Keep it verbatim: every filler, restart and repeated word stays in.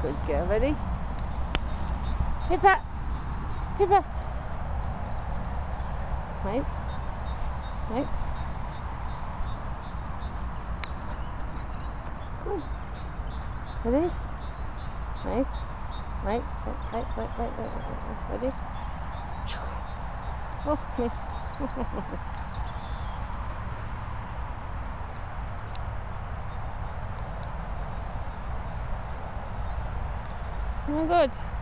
Good girl. Ready? Pippa! Pippa! Right. Right. Cool. Ready? Right. Right. Right. Right. Right. Right. Right. Right. Ready? Oh, missed. Oh, good.